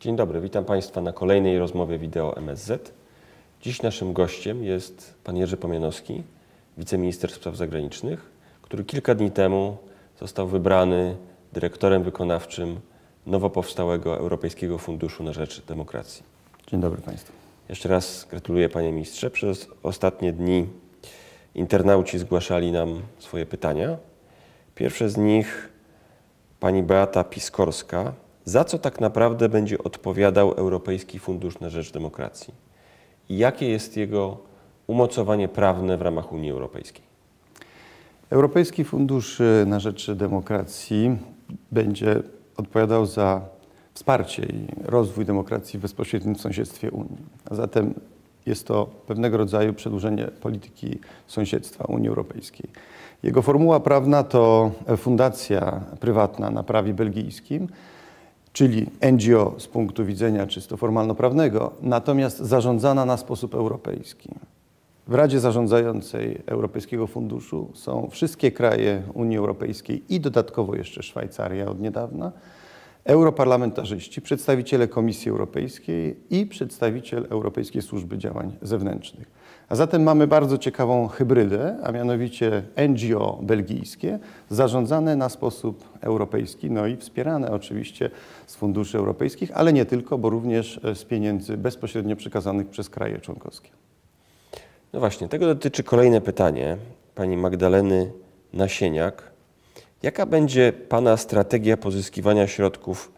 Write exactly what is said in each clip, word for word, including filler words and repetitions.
Dzień dobry, witam Państwa na kolejnej rozmowie wideo M S Z. Dziś naszym gościem jest pan Jerzy Pomianowski, wiceminister spraw zagranicznych, który kilka dni temu został wybrany dyrektorem wykonawczym nowo powstałego Europejskiego Funduszu na Rzecz Demokracji. Dzień dobry Państwu. Jeszcze raz gratuluję, panie ministrze. Przez ostatnie dni internauci zgłaszali nam swoje pytania. Pierwsze z nich pani Beata Piskorska. Za co tak naprawdę będzie odpowiadał Europejski Fundusz na Rzecz Demokracji? I jakie jest jego umocowanie prawne w ramach Unii Europejskiej? Europejski Fundusz na Rzecz Demokracji będzie odpowiadał za wsparcie i rozwój demokracji w bezpośrednim sąsiedztwie Unii. A zatem jest to pewnego rodzaju przedłużenie polityki sąsiedztwa Unii Europejskiej. Jego formuła prawna to fundacja prywatna na prawie belgijskim, czyli N G O z punktu widzenia czysto formalno-prawnego, natomiast zarządzana na sposób europejski. W Radzie Zarządzającej Europejskiego Funduszu są wszystkie kraje Unii Europejskiej i dodatkowo jeszcze Szwajcaria od niedawna, europarlamentarzyści, przedstawiciele Komisji Europejskiej i przedstawiciel Europejskiej Służby Działań Zewnętrznych. A zatem mamy bardzo ciekawą hybrydę, a mianowicie N G O belgijskie, zarządzane na sposób europejski, no i wspierane oczywiście z funduszy europejskich, ale nie tylko, bo również z pieniędzy bezpośrednio przekazanych przez kraje członkowskie. No właśnie, tego dotyczy kolejne pytanie pani Magdaleny Nasieniak. Jaka będzie pana strategia pozyskiwania środków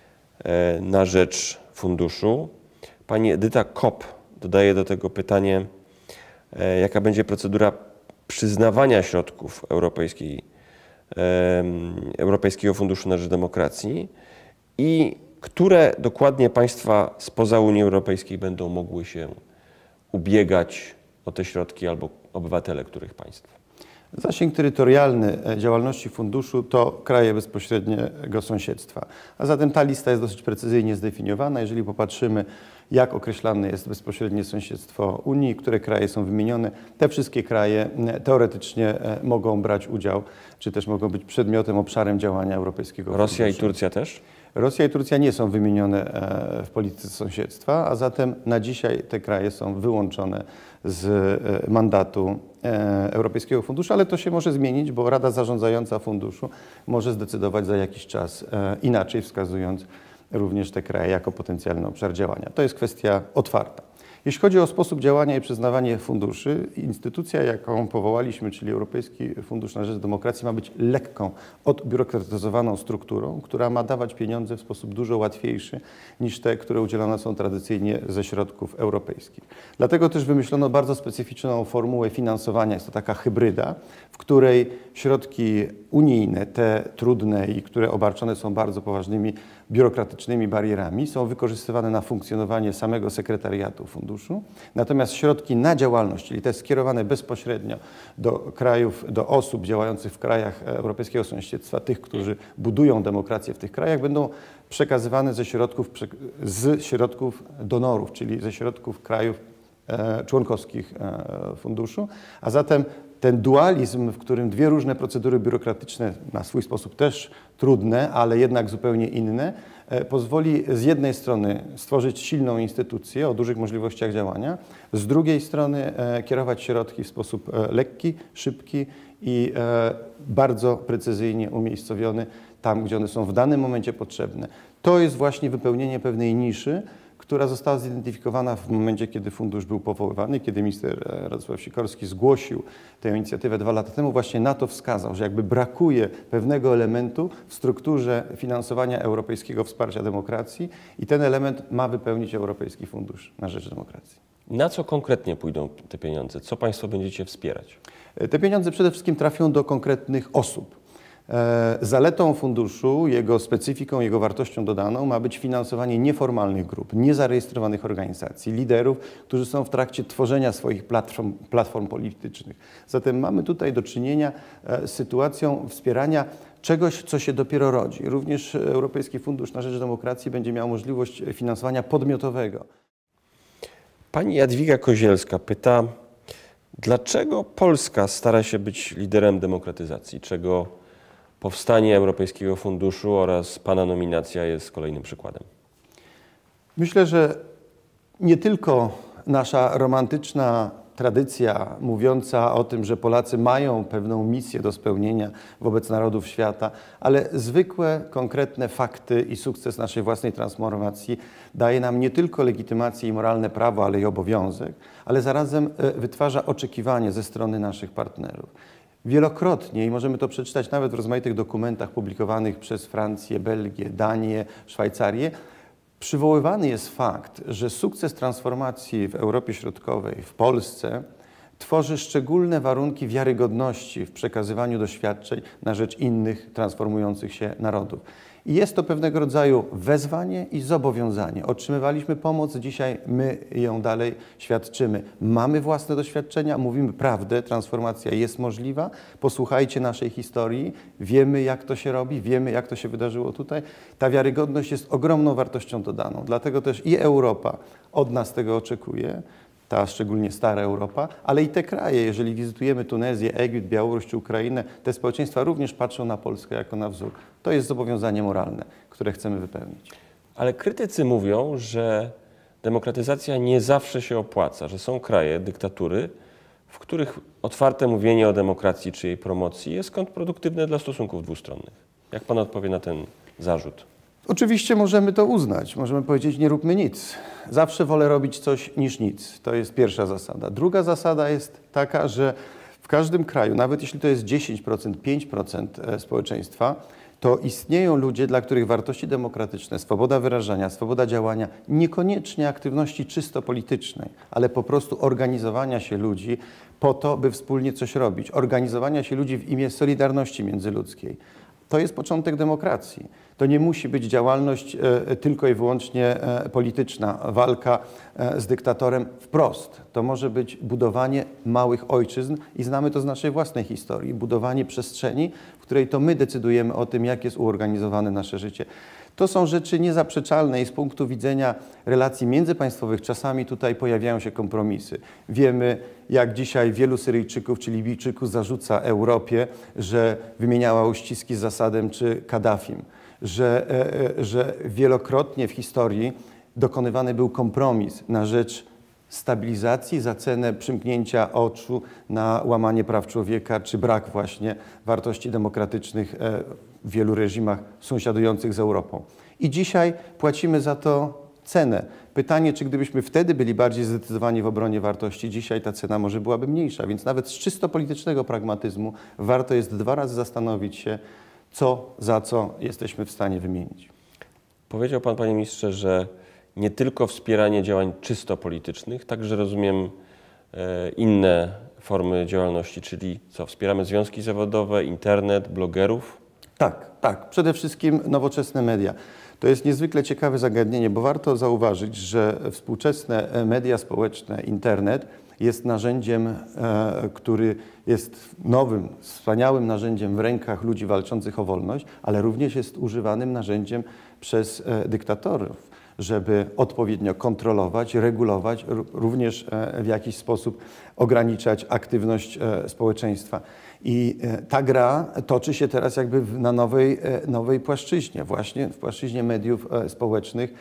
na rzecz funduszu? Pani Edyta Kopp dodaje do tego pytanie, jaka będzie procedura przyznawania środków Europejskiej, Europejskiego Funduszu na Rzecz Demokracji i które dokładnie państwa spoza Unii Europejskiej będą mogły się ubiegać o te środki albo obywatele których państw? Zasięg terytorialny działalności funduszu to kraje bezpośredniego sąsiedztwa. A zatem ta lista jest dosyć precyzyjnie zdefiniowana. Jeżeli popatrzymy, jak określane jest bezpośrednie sąsiedztwo Unii, które kraje są wymienione, te wszystkie kraje teoretycznie mogą brać udział, czy też mogą być przedmiotem, obszarem działania Europejskiego Funduszu. Rosja i Turcja też? Rosja i Turcja nie są wymienione w polityce sąsiedztwa, a zatem na dzisiaj te kraje są wyłączone z mandatu Europejskiego Funduszu, ale to się może zmienić, bo Rada Zarządzająca Funduszu może zdecydować za jakiś czas inaczej, wskazując również te kraje jako potencjalny obszar działania. To jest kwestia otwarta. Jeśli chodzi o sposób działania i przyznawanie funduszy, instytucja, jaką powołaliśmy, czyli Europejski Fundusz na Rzecz Demokracji, ma być lekką, odbiurokratyzowaną strukturą, która ma dawać pieniądze w sposób dużo łatwiejszy niż te, które udzielane są tradycyjnie ze środków europejskich. Dlatego też wymyślono bardzo specyficzną formułę finansowania. Jest to taka hybryda, w której środki unijne, te trudne i które obarczone są bardzo poważnymi biurokratycznymi barierami, są wykorzystywane na funkcjonowanie samego sekretariatu funduszu. Natomiast środki na działalność, czyli te skierowane bezpośrednio do krajów, do osób działających w krajach europejskiego sąsiedztwa, tych, którzy budują demokrację w tych krajach, będą przekazywane ze środków, z środków donorów, czyli ze środków krajów e, członkowskich e, funduszu. A zatem ten dualizm, w którym dwie różne procedury biurokratyczne, na swój sposób też trudne, ale jednak zupełnie inne, pozwoli z jednej strony stworzyć silną instytucję o dużych możliwościach działania, z drugiej strony kierować środki w sposób lekki, szybki i bardzo precyzyjnie umiejscowiony tam, gdzie one są w danym momencie potrzebne. To jest właśnie wypełnienie pewnej niszy, która została zidentyfikowana w momencie, kiedy fundusz był powoływany, kiedy minister Radosław Sikorski zgłosił tę inicjatywę dwa lata temu, właśnie na to wskazał, że jakby brakuje pewnego elementu w strukturze finansowania europejskiego wsparcia demokracji i ten element ma wypełnić Europejski Fundusz na Rzecz Demokracji. Na co konkretnie pójdą te pieniądze? Co państwo będziecie wspierać? Te pieniądze przede wszystkim trafią do konkretnych osób. Zaletą funduszu, jego specyfiką, jego wartością dodaną ma być finansowanie nieformalnych grup, niezarejestrowanych organizacji, liderów, którzy są w trakcie tworzenia swoich platform, platform politycznych. Zatem mamy tutaj do czynienia z sytuacją wspierania czegoś, co się dopiero rodzi. Również Europejski Fundusz na Rzecz Demokracji będzie miał możliwość finansowania podmiotowego. Pani Jadwiga Kozielska pyta, dlaczego Polska stara się być liderem demokratyzacji, czego powstanie Europejskiego Funduszu oraz pana nominacja jest kolejnym przykładem? Myślę, że nie tylko nasza romantyczna tradycja mówiąca o tym, że Polacy mają pewną misję do spełnienia wobec narodów świata, ale zwykłe, konkretne fakty i sukces naszej własnej transformacji daje nam nie tylko legitymację i moralne prawo, ale i obowiązek, ale zarazem wytwarza oczekiwanie ze strony naszych partnerów. Wielokrotnie, i możemy to przeczytać nawet w rozmaitych dokumentach publikowanych przez Francję, Belgię, Danię, Szwajcarię, przywoływany jest fakt, że sukces transformacji w Europie Środkowej, w Polsce, tworzy szczególne warunki wiarygodności w przekazywaniu doświadczeń na rzecz innych transformujących się narodów. I jest to pewnego rodzaju wezwanie i zobowiązanie. Otrzymywaliśmy pomoc, dzisiaj my ją dalej świadczymy. Mamy własne doświadczenia, mówimy prawdę, transformacja jest możliwa. Posłuchajcie naszej historii, wiemy jak to się robi, wiemy jak to się wydarzyło tutaj. Ta wiarygodność jest ogromną wartością dodaną. Dlatego też i Europa od nas tego oczekuje, ta szczególnie stara Europa, ale i te kraje, jeżeli wizytujemy Tunezję, Egipt, Białoruś czy Ukrainę, te społeczeństwa również patrzą na Polskę jako na wzór. To jest zobowiązanie moralne, które chcemy wypełnić. Ale krytycy mówią, że demokratyzacja nie zawsze się opłaca, że są kraje, dyktatury, w których otwarte mówienie o demokracji czy jej promocji jest kontrproduktywne dla stosunków dwustronnych. Jak pan odpowie na ten zarzut? Oczywiście możemy to uznać. Możemy powiedzieć, nie róbmy nic. Zawsze wolę robić coś niż nic. To jest pierwsza zasada. Druga zasada jest taka, że w każdym kraju, nawet jeśli to jest dziesięć procent, pięć procent społeczeństwa, to istnieją ludzie, dla których wartości demokratyczne, swoboda wyrażania, swoboda działania, niekoniecznie aktywności czysto politycznej, ale po prostu organizowania się ludzi po to, by wspólnie coś robić. Organizowania się ludzi w imię solidarności międzyludzkiej. To jest początek demokracji. To nie musi być działalność e, tylko i wyłącznie e, polityczna, walka e, z dyktatorem wprost. To może być budowanie małych ojczyzn i znamy to z naszej własnej historii. Budowanie przestrzeni, w której to my decydujemy o tym, jak jest uorganizowane nasze życie. To są rzeczy niezaprzeczalne i z punktu widzenia relacji międzypaństwowych czasami tutaj pojawiają się kompromisy. Wiemy, jak dzisiaj wielu Syryjczyków czy Libijczyków zarzuca Europie, że wymieniała uściski z Zasadem czy Kaddafim, że, że wielokrotnie w historii dokonywany był kompromis na rzecz stabilizacji za cenę przymknięcia oczu na łamanie praw człowieka czy brak właśnie wartości demokratycznych w wielu reżimach sąsiadujących z Europą. I dzisiaj płacimy za to cenę. Pytanie, czy gdybyśmy wtedy byli bardziej zdecydowani w obronie wartości, dzisiaj ta cena może byłaby mniejsza. Więc nawet z czysto politycznego pragmatyzmu warto jest dwa razy zastanowić się, co za co jesteśmy w stanie wymienić. Powiedział pan, panie ministrze, że nie tylko wspieranie działań czysto politycznych, także rozumiem e, inne formy działalności, czyli co, wspieramy związki zawodowe, internet, blogerów? Tak, tak. Przede wszystkim nowoczesne media. To jest niezwykle ciekawe zagadnienie, bo warto zauważyć, że współczesne media społeczne, internet jest narzędziem, e, który jest nowym, wspaniałym narzędziem w rękach ludzi walczących o wolność, ale również jest używanym narzędziem przez e, dyktatorów, żeby odpowiednio kontrolować, regulować, również w jakiś sposób ograniczać aktywność społeczeństwa. I ta gra toczy się teraz jakby na nowej, nowej płaszczyźnie, właśnie w płaszczyźnie mediów społecznych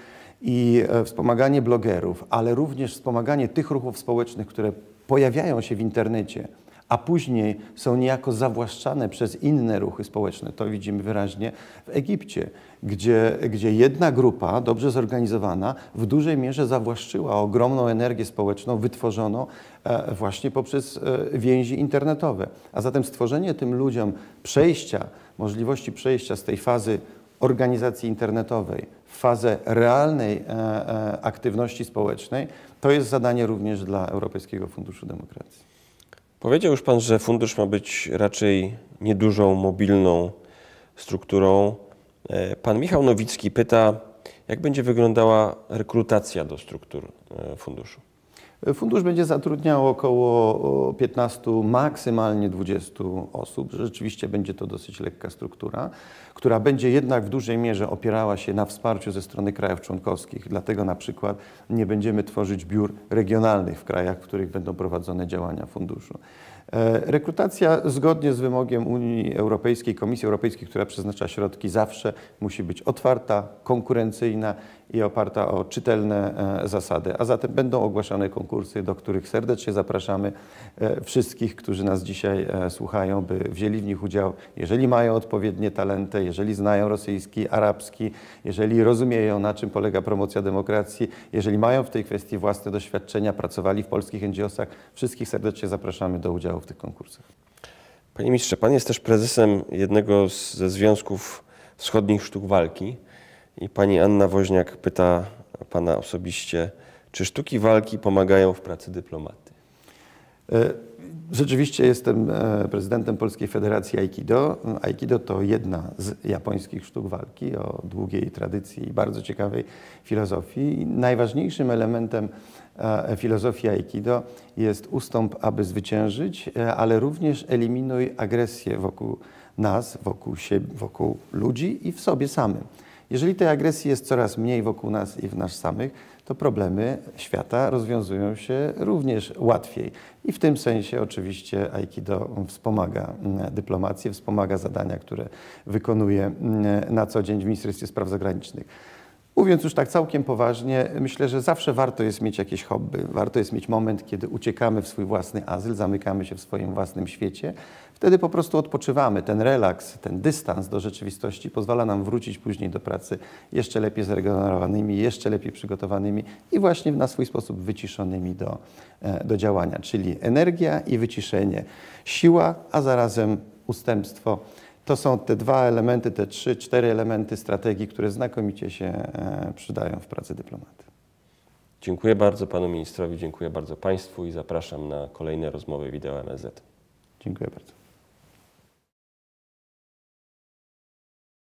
i wspomaganie blogerów, ale również wspomaganie tych ruchów społecznych, które pojawiają się w internecie, a później są niejako zawłaszczane przez inne ruchy społeczne. To widzimy wyraźnie w Egipcie, gdzie, gdzie jedna grupa, dobrze zorganizowana, w dużej mierze zawłaszczyła ogromną energię społeczną wytworzoną e, właśnie poprzez e, więzi internetowe. A zatem stworzenie tym ludziom przejścia, możliwości przejścia z tej fazy organizacji internetowej w fazę realnej e, e, aktywności społecznej, to jest zadanie również dla Europejskiego Funduszu Demokracji. Powiedział już pan, że fundusz ma być raczej niedużą, mobilną strukturą. Pan Michał Nowicki pyta, jak będzie wyglądała rekrutacja do struktur funduszu? Fundusz będzie zatrudniał około piętnastu, maksymalnie dwudziestu osób. Rzeczywiście będzie to dosyć lekka struktura, która będzie jednak w dużej mierze opierała się na wsparciu ze strony krajów członkowskich. Dlatego na przykład nie będziemy tworzyć biur regionalnych w krajach, w których będą prowadzone działania funduszu. Rekrutacja zgodnie z wymogiem Unii Europejskiej, Komisji Europejskiej, która przeznacza środki, zawsze musi być otwarta, konkurencyjna i oparta o czytelne zasady. A zatem będą ogłaszane konkursy, do których serdecznie zapraszamy wszystkich, którzy nas dzisiaj słuchają, by wzięli w nich udział, jeżeli mają odpowiednie talenty, jeżeli znają rosyjski, arabski, jeżeli rozumieją, na czym polega promocja demokracji, jeżeli mają w tej kwestii własne doświadczenia, pracowali w polskich N G O sach, wszystkich serdecznie zapraszamy do udziału w tych konkursach. Panie ministrze, pan jest też prezesem jednego z, ze związków wschodnich sztuk walki i pani Anna Woźniak pyta pana osobiście, czy sztuki walki pomagają w pracy dyplomaty? Rzeczywiście jestem prezydentem Polskiej Federacji Aikido. Aikido to jedna z japońskich sztuk walki o długiej tradycji i bardzo ciekawej filozofii. Najważniejszym elementem filozofii Aikido jest ustąp, aby zwyciężyć, ale również eliminuj agresję wokół nas, wokół siebie, wokół ludzi i w sobie samym. Jeżeli tej agresji jest coraz mniej wokół nas i w nas samych, to problemy świata rozwiązują się również łatwiej. I w tym sensie oczywiście Aikido wspomaga dyplomację, wspomaga zadania, które wykonuje na co dzień w Ministerstwie Spraw Zagranicznych. Mówiąc już tak całkiem poważnie, myślę, że zawsze warto jest mieć jakieś hobby. Warto jest mieć moment, kiedy uciekamy w swój własny azyl, zamykamy się w swoim własnym świecie. Wtedy po prostu odpoczywamy. Ten relaks, ten dystans do rzeczywistości pozwala nam wrócić później do pracy jeszcze lepiej zregenerowanymi, jeszcze lepiej przygotowanymi i właśnie na swój sposób wyciszonymi do, do działania. Czyli energia i wyciszenie, siła, a zarazem ustępstwo. To są te dwa elementy, te trzy, cztery elementy strategii, które znakomicie się przydają w pracy dyplomaty. Dziękuję bardzo panu ministrowi, dziękuję bardzo państwu i zapraszam na kolejne rozmowy wideo M S Z. Dziękuję bardzo.